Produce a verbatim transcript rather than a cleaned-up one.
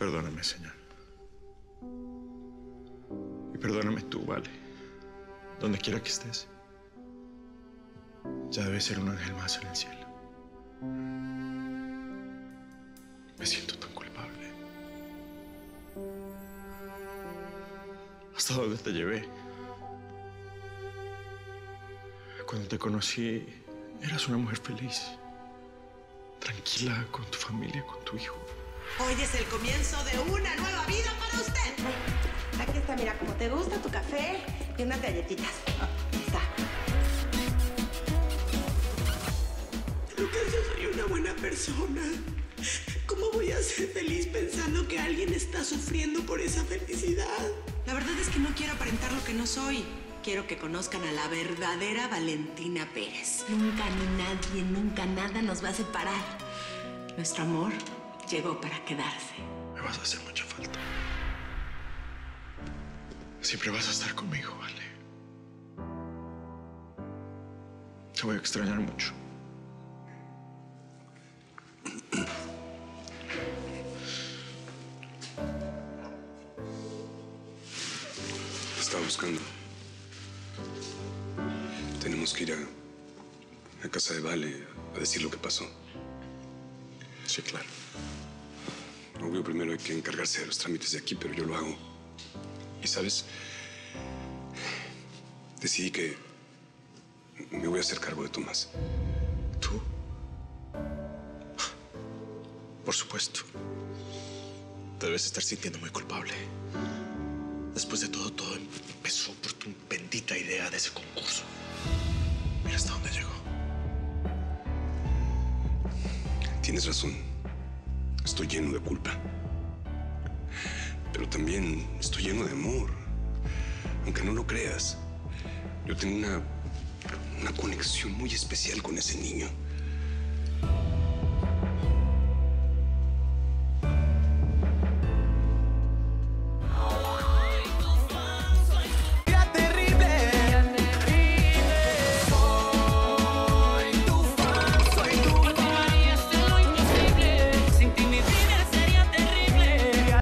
Perdóname, señor. Y perdóname tú, Vale. Donde quiera que estés. Ya debes ser un ángel más en el cielo. Me siento tan culpable. ¿Hasta dónde te llevé? Cuando te conocí, eras una mujer feliz. Tranquila con tu familia, con tu hijo. Hoy es el comienzo de una nueva vida para usted. Aquí está, mira, como te gusta tu café y unas galletitas. Ahí está. Lucas, yo soy una buena persona. ¿Cómo voy a ser feliz pensando que alguien está sufriendo por esa felicidad? La verdad es que no quiero aparentar lo que no soy. Quiero que conozcan a la verdadera Valentina Pérez. Nunca ni nadie, nunca nada nos va a separar. Nuestro amor llegó para quedarse. Me vas a hacer mucha falta. Siempre vas a estar conmigo, ¿vale? Te voy a extrañar mucho. Te estaba buscando. Tenemos que ir a, a casa de Vale a decir lo que pasó. Sí, claro. Obvio, primero hay que encargarse de los trámites de aquí, pero yo lo hago. Y, ¿sabes? Decidí que me voy a hacer cargo de Tomás. ¿Tú? Por supuesto. Te debes estar sintiendo muy culpable. Después de todo, todo empezó por tu bendita idea de ese concurso. Mira hasta dónde llegó. Tienes razón. Estoy lleno de culpa. Pero también estoy lleno de amor. Aunque no lo creas, yo tengo una, una conexión muy especial con ese niño.